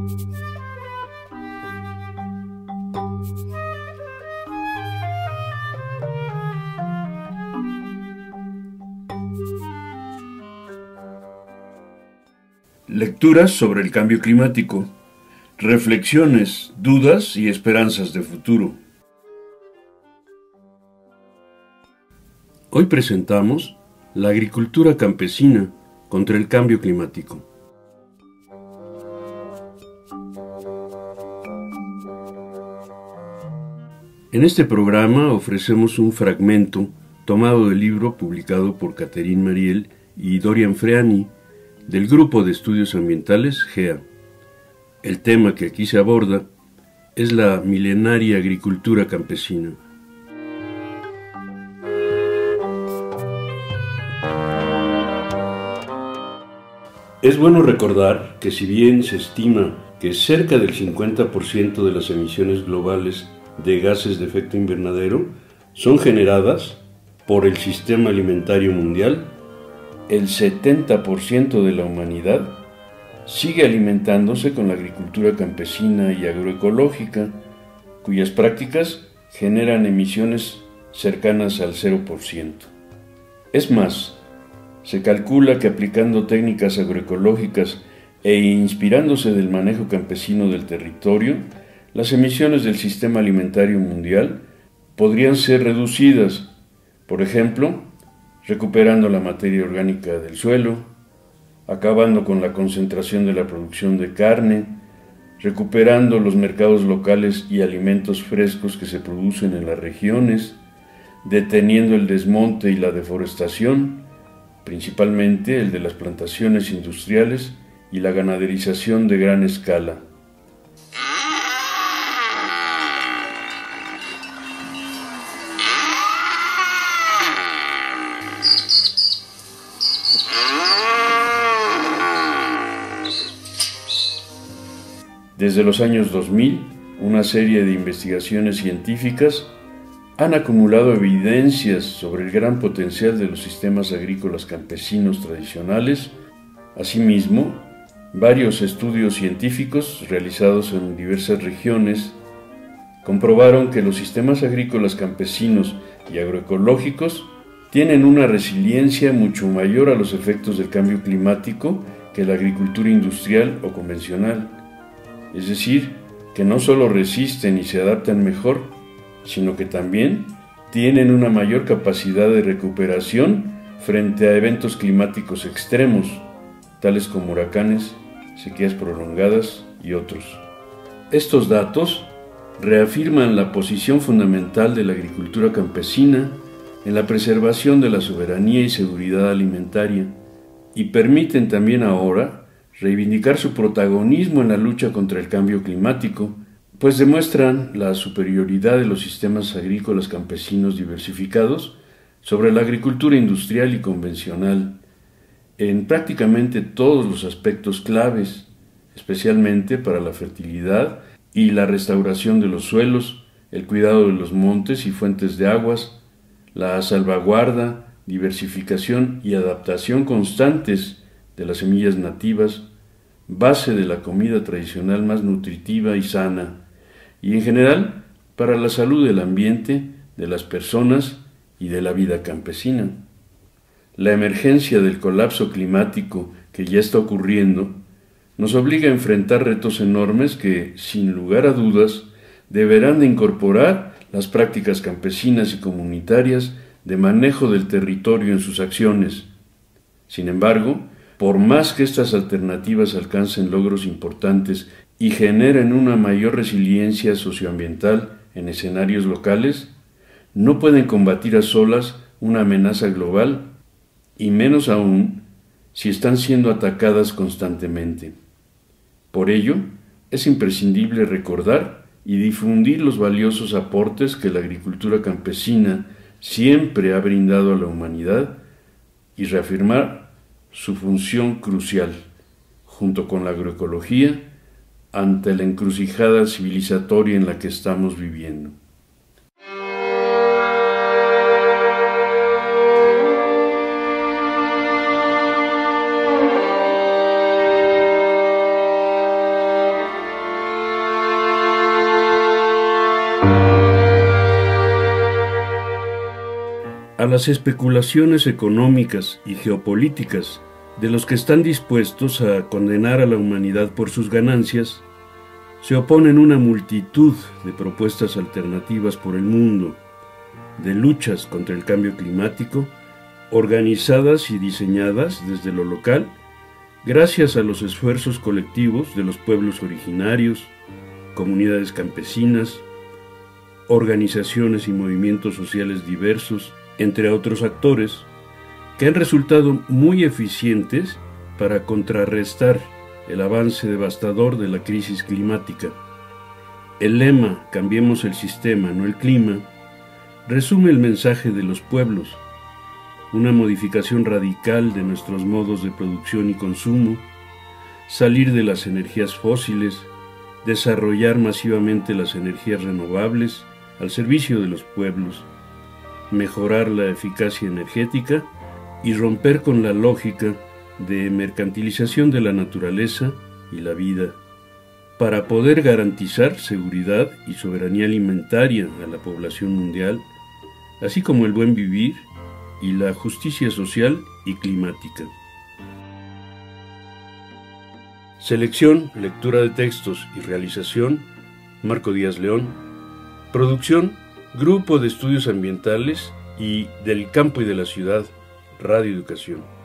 Lecturas sobre el cambio climático, reflexiones, dudas y esperanzas de futuro. Hoy presentamos la agricultura campesina contra el cambio climático. En este programa ofrecemos un fragmento tomado del libro publicado por Catherine Mariel y Dorian Freani del Grupo de Estudios Ambientales GEA. El tema que aquí se aborda es la milenaria agricultura campesina. Es bueno recordar que si bien se estima que cerca del 50% de las emisiones globales de gases de efecto invernadero son generadas por el sistema alimentario mundial, el 70% de la humanidad sigue alimentándose con la agricultura campesina y agroecológica, cuyas prácticas generan emisiones cercanas al 0%. Es más, se calcula que aplicando técnicas agroecológicas e inspirándose del manejo campesino del territorio, las emisiones del sistema alimentario mundial podrían ser reducidas, por ejemplo, recuperando la materia orgánica del suelo, acabando con la concentración de la producción de carne, recuperando los mercados locales y alimentos frescos que se producen en las regiones, deteniendo el desmonte y la deforestación, principalmente el de las plantaciones industriales y la ganaderización de gran escala. Desde los años 2000, una serie de investigaciones científicas han acumulado evidencias sobre el gran potencial de los sistemas agrícolas campesinos tradicionales. Asimismo, varios estudios científicos realizados en diversas regiones comprobaron que los sistemas agrícolas campesinos y agroecológicos tienen una resiliencia mucho mayor a los efectos del cambio climático que la agricultura industrial o convencional. Es decir, que no solo resisten y se adaptan mejor, sino que también tienen una mayor capacidad de recuperación frente a eventos climáticos extremos, tales como huracanes, sequías prolongadas y otros. Estos datos reafirman la posición fundamental de la agricultura campesina en la preservación de la soberanía y seguridad alimentaria y permiten también ahora reivindicar su protagonismo en la lucha contra el cambio climático, pues demuestran la superioridad de los sistemas agrícolas campesinos diversificados sobre la agricultura industrial y convencional, en prácticamente todos los aspectos claves, especialmente para la fertilidad y la restauración de los suelos, el cuidado de los montes y fuentes de aguas, la salvaguarda, diversificación y adaptación constantes de las semillas nativas, base de la comida tradicional más nutritiva y sana, y en general para la salud del ambiente, de las personas y de la vida campesina. La emergencia del colapso climático que ya está ocurriendo nos obliga a enfrentar retos enormes que, sin lugar a dudas, deberán de incorporar las prácticas campesinas y comunitarias de manejo del territorio en sus acciones. Sin embargo, por más que estas alternativas alcancen logros importantes y generen una mayor resiliencia socioambiental en escenarios locales, no pueden combatir a solas una amenaza global, y menos aún si están siendo atacadas constantemente. Por ello, es imprescindible recordar y difundir los valiosos aportes que la agricultura campesina siempre ha brindado a la humanidad y reafirmar su función crucial, junto con la agroecología, ante la encrucijada civilizatoria en la que estamos viviendo. a las especulaciones económicas y geopolíticas de los que están dispuestos a condenar a la humanidad por sus ganancias, se oponen una multitud de propuestas alternativas por el mundo, de luchas contra el cambio climático, organizadas y diseñadas desde lo local, gracias a los esfuerzos colectivos de los pueblos originarios, comunidades campesinas, organizaciones y movimientos sociales diversos, entre otros actores, que han resultado muy eficientes para contrarrestar el avance devastador de la crisis climática. El lema "Cambiemos el sistema, no el clima", resume el mensaje de los pueblos: una modificación radical de nuestros modos de producción y consumo, salir de las energías fósiles, desarrollar masivamente las energías renovables al servicio de los pueblos, mejorar la eficacia energética y romper con la lógica de mercantilización de la naturaleza y la vida, para poder garantizar seguridad y soberanía alimentaria a la población mundial, así como el buen vivir y la justicia social y climática. Selección, lectura de textos y realización: Marco Díaz León. Producción: Grupo de Estudios Ambientales y del Campo y de la Ciudad, Radio Educación.